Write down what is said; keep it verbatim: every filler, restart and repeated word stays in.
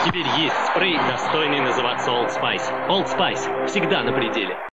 Теперь есть спрей, достойный называться Old Spice. Old Spice. Всегда на пределе.